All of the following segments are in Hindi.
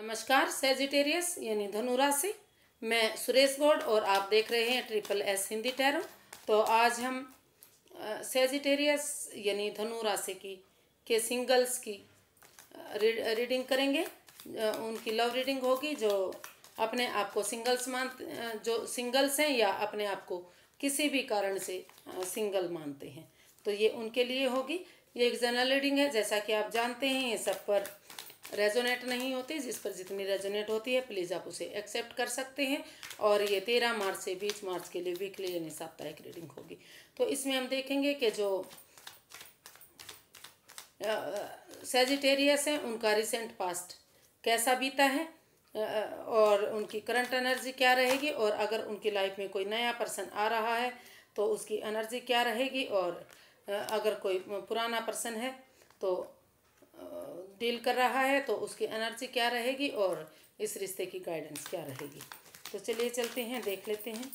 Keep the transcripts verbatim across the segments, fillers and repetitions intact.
नमस्कार सेजिटेरियस यानी धनु राशि। मैं सुरेश गौड़ और आप देख रहे हैं ट्रिपल एस हिंदी टैरो। तो आज हम सेजिटेरियस यानी धनु राशि की के सिंगल्स की रीड, रीडिंग करेंगे। उनकी लव रीडिंग होगी जो अपने आप को सिंगल्स मान जो सिंगल्स हैं या अपने आप को किसी भी कारण से सिंगल मानते हैं, तो ये उनके लिए होगी। ये एक जनरल रीडिंग है, जैसा कि आप जानते हैं ये सब पर रेजोनेट नहीं होती। जिस पर जितनी रेजोनेट होती है प्लीज़ आप उसे एक्सेप्ट कर सकते हैं। और ये तेरह मार्च से बीस मार्च के लिए वीकली यानी साप्ताहिक रीडिंग होगी। तो इसमें हम देखेंगे कि जो सेजिटेरियस हैं उनका रिसेंट पास्ट कैसा बीता है और उनकी करंट एनर्जी क्या रहेगी, और अगर उनकी लाइफ में कोई नया पर्सन आ रहा है तो उसकी एनर्जी क्या रहेगी, और अगर कोई पुराना पर्सन है तो डील कर रहा है तो उसकी एनर्जी क्या रहेगी, और इस रिश्ते की गाइडेंस क्या रहेगी। तो चलिए चलते हैं, देख लेते हैं।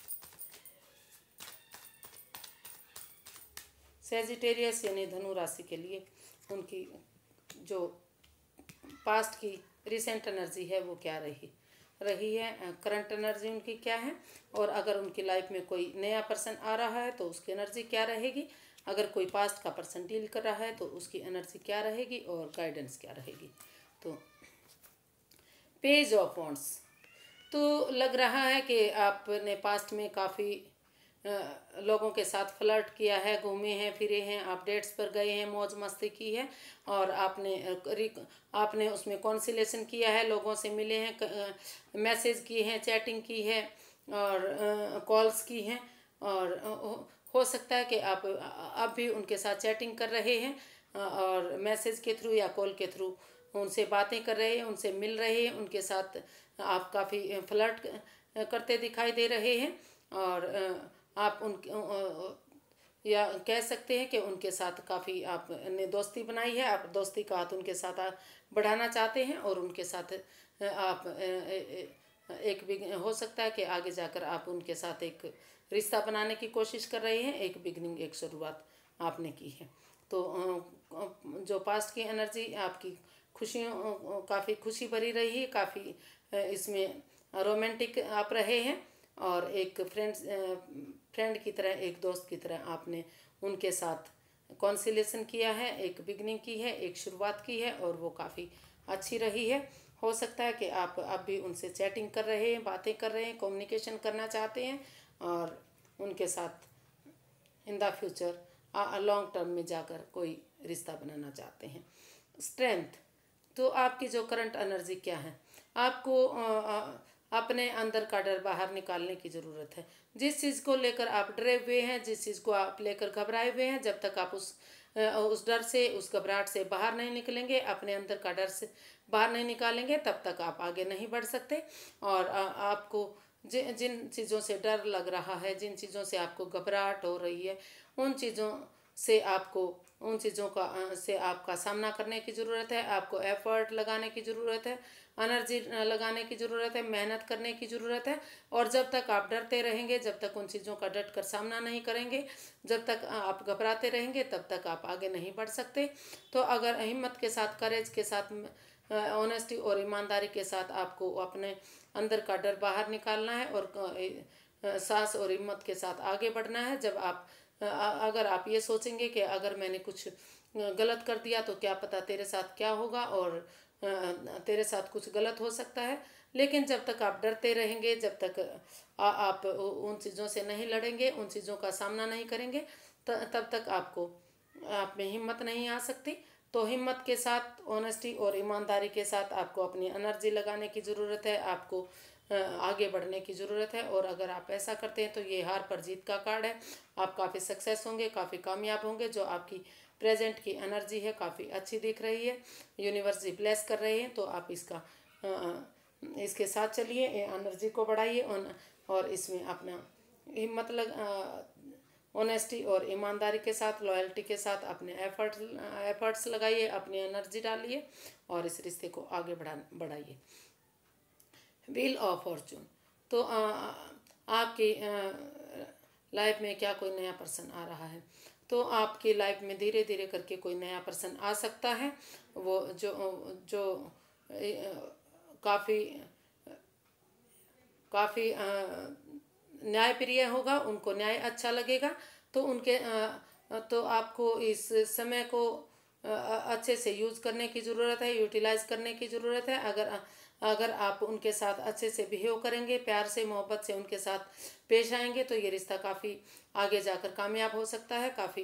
सेजिटेरियस यानी धनु राशि के लिए उनकी जो पास्ट की रिसेंट एनर्जी है वो क्या रही रही है, करंट एनर्जी उनकी क्या है, और अगर उनकी लाइफ में कोई नया पर्सन आ रहा है तो उसकी एनर्जी क्या रहेगी, अगर कोई पास्ट का पर्सन डील कर रहा है तो उसकी एनर्जी क्या रहेगी और गाइडेंस क्या रहेगी। तो पेज ऑफ वॉन्ड्स, तो लग रहा है कि आपने पास्ट में काफ़ी लोगों के साथ फ्लर्ट किया है, घूमे हैं फिरे हैं, आप डेट्स पर गए हैं, मौज मस्ती की है, और आपने आपने उसमें कॉन्सिलेशन किया है, लोगों से मिले हैं, मैसेज किए हैं, चैटिंग की है और कॉल्स की हैं, और हो सकता है कि आप अब भी उनके साथ चैटिंग कर रहे हैं और मैसेज के थ्रू या कॉल के थ्रू उनसे बातें कर रहे हैं, उनसे मिल रहे हैं, उनके साथ आप काफ़ी फ्लर्ट करते दिखाई दे रहे हैं, और आप उन या कह सकते हैं कि उनके साथ काफ़ी आपने दोस्ती बनाई है, आप दोस्ती का हाथ उनके साथ बढ़ाना चाहते हैं, और उनके साथ आप एक भी हो सकता है कि आगे जाकर आप उनके साथ एक रिश्ता बनाने की कोशिश कर रहे हैं, एक बिगनिंग एक शुरुआत आपने की है। तो जो पास्ट की एनर्जी आपकी खुशियों काफ़ी खुशी भरी रही है, काफ़ी इसमें रोमांटिक आप रहे हैं, और एक फ्रेंड फ्रेंड की तरह, एक दोस्त की तरह आपने उनके साथ कॉन्सिलेशन किया है, एक बिगनिंग की है, एक शुरुआत की है, और वो काफ़ी अच्छी रही है। हो सकता है कि आप अब भी उनसे चैटिंग कर रहे हैं, बातें कर रहे हैं, कम्युनिकेशन करना चाहते हैं, और उनके साथ in the future long term में जाकर कोई रिश्ता बनाना चाहते हैं। स्ट्रेंथ, तो आपकी जो करंट एनर्जी क्या है, आपको आ, आ, अपने अंदर का डर बाहर निकालने की ज़रूरत है। जिस चीज़ को लेकर आप डरे हुए हैं, जिस चीज़ को आप लेकर घबराए हुए हैं, जब तक आप उस उस डर से, उस घबराहट से बाहर नहीं निकलेंगे, अपने अंदर का डर से बाहर नहीं निकालेंगे, तब तक आप आगे नहीं बढ़ सकते। और आ, आपको जिन जिन चीज़ों से डर लग रहा है, जिन चीज़ों से आपको घबराहट हो रही है, उन चीज़ों से आपको उन चीज़ों का से आपका सामना करने की ज़रूरत है। आपको एफर्ट लगाने की ज़रूरत है, एनर्जी लगाने की ज़रूरत है, मेहनत करने की ज़रूरत है। और जब तक आप डरते रहेंगे, जब तक उन चीज़ों का डट कर सामना नहीं करेंगे, जब तक आप घबराते रहेंगे, तब तक आप आगे नहीं बढ़ सकते। तो अगर हिम्मत के साथ, करेज के साथ, ऑनेस्टी और ईमानदारी के साथ आपको अपने अंदर का डर बाहर निकालना है और साहस और हिम्मत के साथ आगे बढ़ना है। जब आप अगर आप ये सोचेंगे कि अगर मैंने कुछ गलत कर दिया तो क्या पता तेरे साथ क्या होगा, और तेरे साथ कुछ गलत हो सकता है, लेकिन जब तक आप डरते रहेंगे, जब तक आप उन चीज़ों से नहीं लड़ेंगे, उन चीज़ों का सामना नहीं करेंगे, तब तक आपको आप में हिम्मत नहीं आ सकती। तो हिम्मत के साथ, ऑनेस्टी और ईमानदारी के साथ आपको अपनी एनर्जी लगाने की ज़रूरत है, आपको आगे बढ़ने की ज़रूरत है। और अगर आप ऐसा करते हैं तो ये हार पर जीत का कार्ड है। आप काफ़ी सक्सेस होंगे, काफ़ी कामयाब होंगे। जो आपकी प्रेजेंट की एनर्जी है काफ़ी अच्छी दिख रही है, यूनिवर्स जी ब्लेस कर रहे हैं, तो आप इसका इसके साथ चलिए, एनर्जी को बढ़ाइए और इसमें अपना हिम्मत लग ऑनेस्टी और ईमानदारी के साथ, लॉयल्टी के साथ अपने एफर्ट्स एफर्ट्स लगाइए, अपनी एनर्जी डालिए और इस रिश्ते को आगे बढ़ा बढ़ाइए। व्हील ऑफ फॉर्चून, तो आ, आपकी लाइफ में क्या कोई नया पर्सन आ रहा है, तो आपकी लाइफ में धीरे धीरे करके कोई नया पर्सन आ सकता है। वो जो जो काफ़ी काफ़ी न्यायप्रिय होगा, उनको न्याय अच्छा लगेगा। तो उनके तो आपको इस समय को अच्छे से यूज़ करने की ज़रूरत है, यूटिलाइज करने की ज़रूरत है। अगर अगर आप उनके साथ अच्छे से बिहेव करेंगे, प्यार से मोहब्बत से उनके साथ पेश आएंगे, तो ये रिश्ता काफ़ी आगे जाकर कामयाब हो सकता है, काफ़ी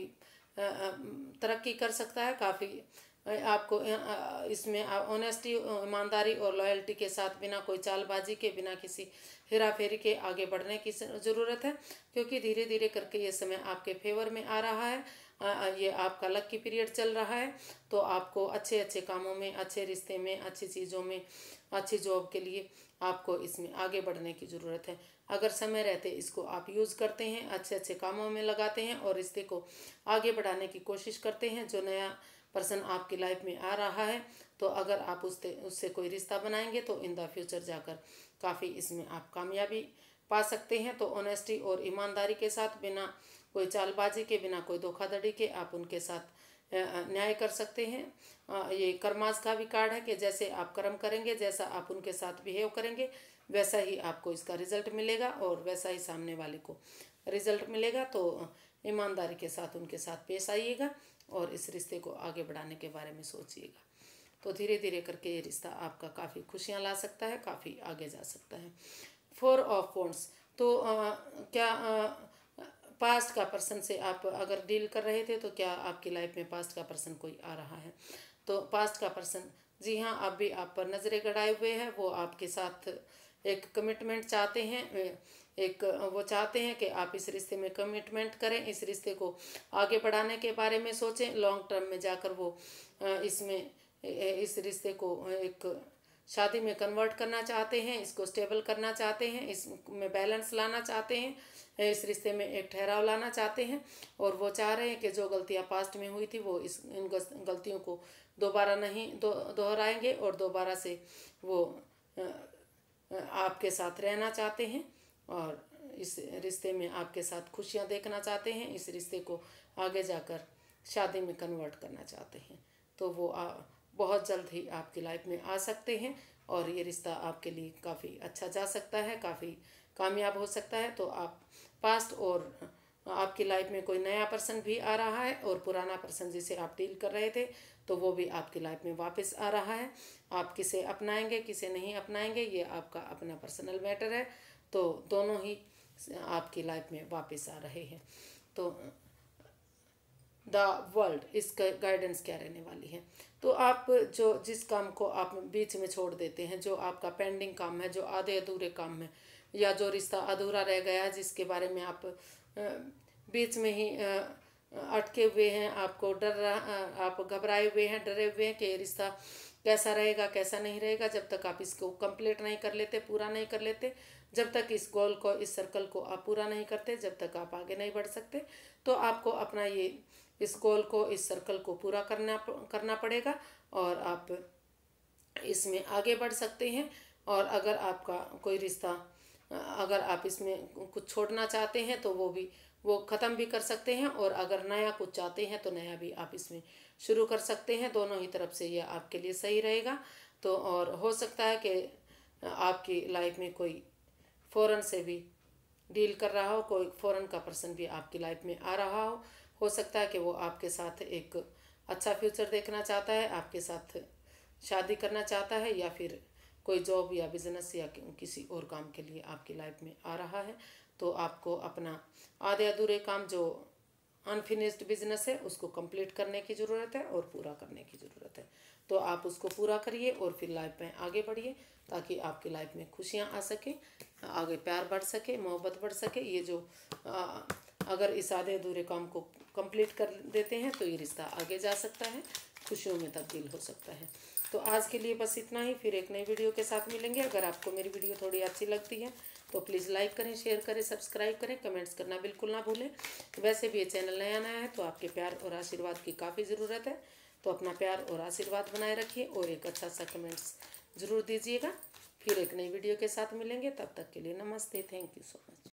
तरक्की कर सकता है। काफ़ी आपको इसमें ऑनेस्टी, ईमानदारी और लॉयल्टी के साथ, बिना कोई चालबाजी के, बिना किसी हेरा फेरी के आगे बढ़ने की ज़रूरत है, क्योंकि धीरे धीरे करके ये समय आपके फेवर में आ रहा है। ये आपका लकी पीरियड चल रहा है। तो आपको अच्छे अच्छे कामों में, अच्छे रिश्ते में, अच्छी चीज़ों में, अच्छी जॉब के लिए आपको इसमें आगे बढ़ने की ज़रूरत है। अगर समय रहते इसको आप यूज़ करते हैं, अच्छे अच्छे कामों में लगाते हैं और रिश्ते को आगे बढ़ाने की कोशिश करते हैं, जो नया पर्सन आपकी लाइफ में आ रहा है, तो अगर आप उससे उससे कोई रिश्ता बनाएंगे तो इन द फ्यूचर जाकर काफ़ी इसमें आप कामयाबी पा सकते हैं। तो ऑनेस्टी और ईमानदारी के साथ, बिना कोई चालबाजी के, बिना कोई धोखाधड़ी के आप उनके साथ न्याय कर सकते हैं। ये कर्मास का भी कार्ड है कि जैसे आप कर्म करेंगे, जैसा आप उनके साथ बिहेव करेंगे, वैसा ही आपको इसका रिजल्ट मिलेगा और वैसा ही सामने वाले को रिजल्ट मिलेगा। तो ईमानदारी के साथ उनके साथ पेश आइएगा और इस रिश्ते को आगे बढ़ाने के बारे में सोचिएगा। तो धीरे धीरे करके ये रिश्ता आपका काफ़ी खुशियाँ ला सकता है, काफ़ी आगे जा सकता है। फोर ऑफ वॉन्ड्स, तो आ, क्या आ, पास्ट का पर्सन से आप अगर डील कर रहे थे, तो क्या आपकी लाइफ में पास्ट का पर्सन कोई आ रहा है? तो पास्ट का पर्सन, जी हाँ, अब भी आप पर नज़रें गड़ाए हुए हैं। वो आपके साथ एक कमिटमेंट चाहते हैं, एक वो चाहते हैं कि आप इस रिश्ते में कमिटमेंट करें, इस रिश्ते को आगे बढ़ाने के बारे में सोचें। लॉन्ग टर्म में जाकर वो इसमें इस रिश्ते को एक शादी में कन्वर्ट करना चाहते हैं, इसको स्टेबल करना चाहते हैं, इसमें बैलेंस लाना चाहते हैं, इस रिश्ते में एक ठहराव लाना चाहते हैं। और वो चाह रहे हैं कि जो गलतियां पास्ट में हुई थी वो इस इन गलतियों को दोबारा नहीं दोहराएंगे और दोबारा से वो आपके साथ रहना चाहते हैं और इस रिश्ते में आपके साथ खुशियां देखना चाहते हैं, इस रिश्ते को आगे जाकर शादी में कन्वर्ट करना चाहते हैं। तो वो आ, बहुत जल्द ही आपकी लाइफ में आ सकते हैं और ये रिश्ता आपके लिए काफ़ी अच्छा जा सकता है, काफ़ी कामयाब हो सकता है। तो आप पास्ट और आपकी लाइफ में कोई नया पर्सन भी आ रहा है और पुराना पर्सन जिसे आप डील कर रहे थे, तो वो भी आपकी लाइफ में वापस आ रहा है। आप किसे अपनाएंगे, किसे नहीं अपनाएंगे, ये आपका अपना पर्सनल मैटर है। तो दोनों ही आपकी लाइफ में वापस आ रहे हैं। तो द वर्ल्ड, इसका गाइडेंस क्या रहने वाली है? तो आप जो जिस काम को आप बीच में छोड़ देते हैं, जो आपका पेंडिंग काम है, जो आधे अधूरे काम है, या जो रिश्ता अधूरा रह गया, जिसके बारे में आप बीच में ही अटके हुए हैं, आपको डर रहा, आप घबराए हुए हैं, डरे हुए हैं कि ये रिश्ता कैसा रहेगा, कैसा नहीं रहेगा, जब तक आप इसको कंप्लीट नहीं कर लेते, पूरा नहीं कर लेते, जब तक इस गोल को, इस सर्कल को आप पूरा नहीं करते, जब तक आप आगे नहीं बढ़ सकते। तो आपको अपना ये इस गोल को, इस सर्कल को पूरा करना करना पड़ेगा और आप इसमें आगे बढ़ सकते हैं। और अगर आपका कोई रिश्ता, अगर आप इसमें कुछ छोड़ना चाहते हैं तो वो भी वो ख़त्म भी कर सकते हैं, और अगर नया कुछ चाहते हैं तो नया भी आप इसमें शुरू कर सकते हैं। दोनों ही तरफ से यह आपके लिए सही रहेगा। तो और हो सकता है कि आपकी लाइफ में कोई फ़ॉरेन से भी डील कर रहा हो, कोई फ़ॉरेन का पर्सन भी आपकी लाइफ में आ रहा हो हो सकता है कि वो आपके साथ एक अच्छा फ्यूचर देखना चाहता है, आपके साथ शादी करना चाहता है, या फिर कोई जॉब या बिजनेस या किसी और काम के लिए आपकी लाइफ में आ रहा है। तो आपको अपना आधे अधूरे काम, जो अनफिनिश्ड बिजनेस है, उसको कंप्लीट करने की ज़रूरत है और पूरा करने की ज़रूरत है। तो आप उसको पूरा करिए और फिर लाइफ में आगे बढ़िए, ताकि आपकी लाइफ में खुशियाँ आ सके, आगे प्यार बढ़ सके, मोहब्बत बढ़ सके। ये जो आ, अगर इस आधे अधूरे काम को कंप्लीट कर देते हैं तो ये रिश्ता आगे जा सकता है, खुशियों में तब्दील हो सकता है। तो आज के लिए बस इतना ही, फिर एक नई वीडियो के साथ मिलेंगे। अगर आपको मेरी वीडियो थोड़ी अच्छी लगती है तो प्लीज़ लाइक करें, शेयर करें, सब्सक्राइब करें, कमेंट्स करना बिल्कुल ना भूलें। वैसे भी ये चैनल नया नया है तो आपके प्यार और आशीर्वाद की काफ़ी ज़रूरत है। तो अपना प्यार और आशीर्वाद बनाए रखिए और एक अच्छा सा कमेंट्स ज़रूर दीजिएगा। फिर एक नई वीडियो के साथ मिलेंगे, तब तक के लिए नमस्ते, थैंक यू सो मच।